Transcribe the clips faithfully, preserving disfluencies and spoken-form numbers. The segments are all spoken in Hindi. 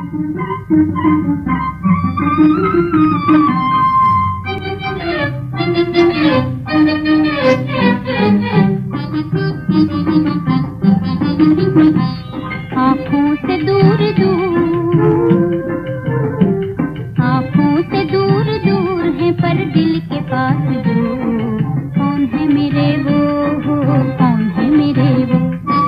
आँखों से दूर दूर, आँखों से दूर दूर है पर दिल के पास जो, कौन है मेरे वो, कौन है मेरे वो,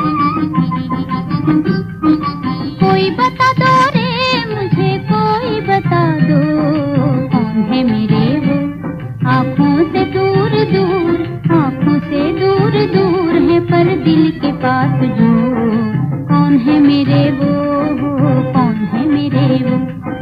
कोई बता दो रे मुझे, कोई बता दो, कौन है मेरे वो। आँखों से दूर दूर, आँखों से दूर दूर है पर दिल के पास जो, कौन है मेरे वो, कौन है मेरे वो।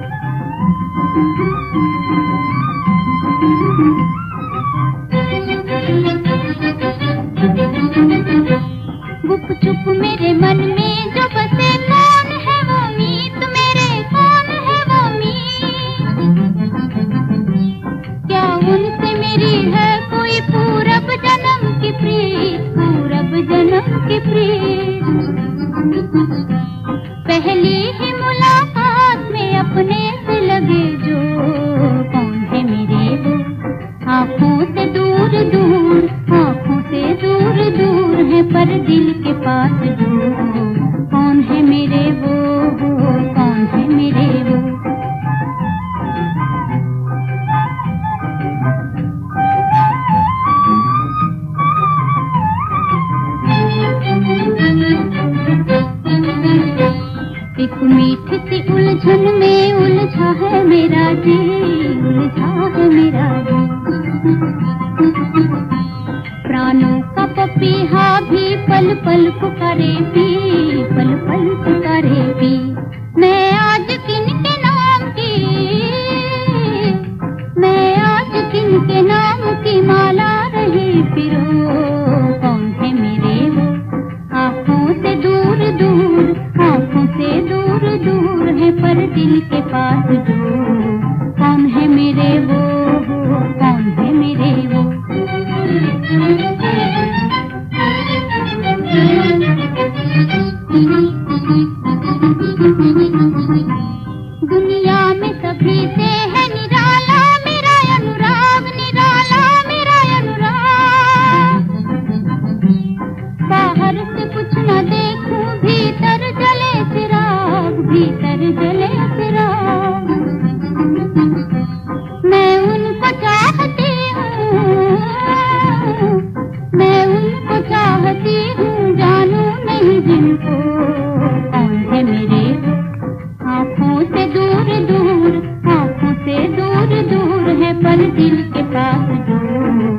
गुप चुप मेरे मन में जो बसे, कौन है वो मीत मेरे, कौन है वो मीत। क्या उनसे मेरी है कोई पूरब जन्म की प्रीत, पूरब जन्म की प्रीत। पहली ही मुलाकात में अपने से लगे जो, कौन है मेरे वो। आँखों से दूर दूर, आँखों से दूर दूर है पर दिल के पास जो, कौन है मेरे वो, कौन है मेरे वो। एक मीठी सी उलझन में उलझा है मेरा जी, उलझा है मेरा जी। प्राणों का पपीहा भी पल पल पुकारे भी, पल पल पुकारे भी। मैं आज किन के नाम की, मैं आज किन के नाम की माला रही फिरो, कौन है मेरे वो। आँखों से दूर दूर, आँखों से दूर दूर है पर दिल के पास जो, कौन है मेरे वो, कौन है मेरे वो। दुनिया में सभी से है निराला मेरा अनुराग, निराला मेरा अनुराग। बाहर से कुछ न देखूं, भीतर जले चिराग, भीतर जले चिराग। मैं उनको चाहती हूँ, मैं उनको चाहती हूँ, जानू नहीं जिनको, कौन है मेरे वो। आँखों से दूर दूर, आँखों से दूर दूर है पर दिल के पास जो,